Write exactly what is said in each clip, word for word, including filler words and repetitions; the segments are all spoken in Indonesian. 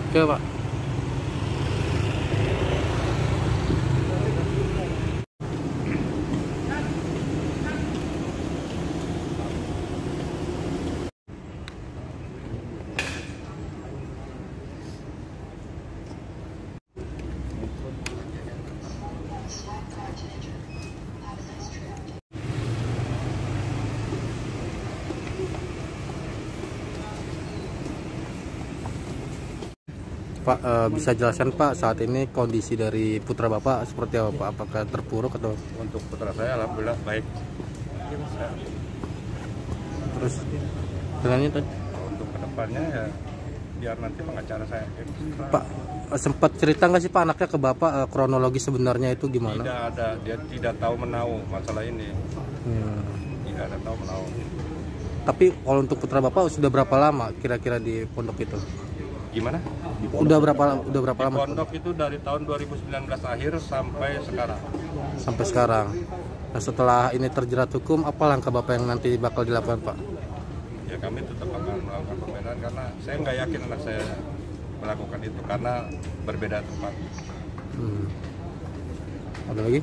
Oke, Pak. Pak, eh, bisa jelaskan Pak saat ini kondisi dari putra Bapak seperti apa Pak? Apakah terpuruk atau? Untuk putra saya alhamdulillah baik. Terus dengan itu Untuk kedepannya ya biar nanti pengacara saya. Pak, eh, sempat cerita nggak sih Pak anaknya ke Bapak eh, kronologi sebenarnya itu gimana? Tidak ada, dia tidak tahu menahu masalah ini. Hmm. Tidak ada tahu menahu. Tapi kalau untuk putra Bapak sudah berapa lama kira-kira di pondok itu? Gimana? Udah berapa udah berapa Di lama? pondok itu dari tahun dua ribu sembilan belas akhir sampai sekarang. Sampai sekarang. Nah, setelah ini terjerat hukum, apa langkah Bapak yang nanti bakal dilakukan Pak? Ya kami tetap akan melakukan pembelaan karena saya nggak yakin anak saya melakukan itu karena berbeda tempat. Hmm. Ada lagi?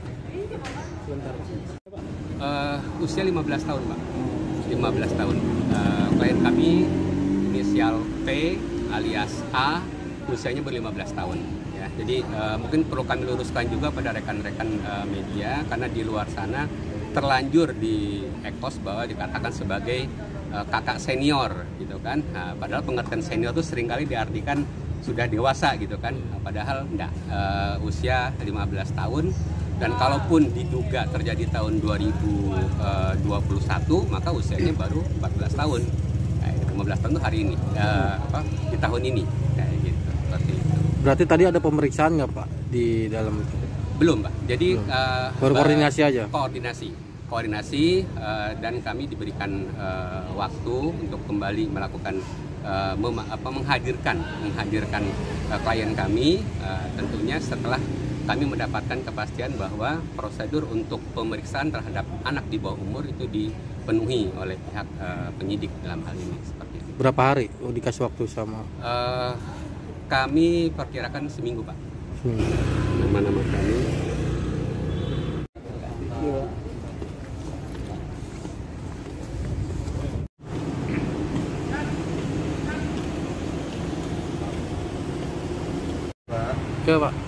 Uh, usia lima belas tahun Pak, lima belas tahun. Uh, klien kami inisial P alias A, usianya berlima belas tahun. Ya, jadi uh, mungkin perlu kami luruskan juga pada rekan-rekan uh, media karena di luar sana terlanjur di ekos bahwa dikatakan sebagai uh, kakak senior gitu kan. Nah, padahal pengertian senior itu seringkali diartikan sudah dewasa gitu kan. Nah, padahal enggak, uh, usia lima belas tahun. Dan kalaupun diduga terjadi tahun dua ribu dua puluh satu, maka usianya baru empat belas tahun. Nah, lima belas tahun itu hari ini, uh, apa, di tahun ini, kayak gitu, seperti itu. Berarti tadi ada pemeriksaan nggak Pak di dalam itu? Belum, Pak. Jadi Belum. Uh, baru koordinasi aja. Koordinasi, koordinasi, uh, dan kami diberikan uh, waktu untuk kembali melakukan uh, mem apa, menghadirkan, menghadirkan uh, klien kami, uh, tentunya setelah kami mendapatkan kepastian bahwa prosedur untuk pemeriksaan terhadap anak di bawah umur itu dipenuhi oleh pihak uh, penyidik dalam hal ini, seperti itu. Berapa hari? Oh, dikasih waktu sama? Uh, kami perkirakan seminggu Pak. Seminggu. Nama-nama kami. Oke Pak.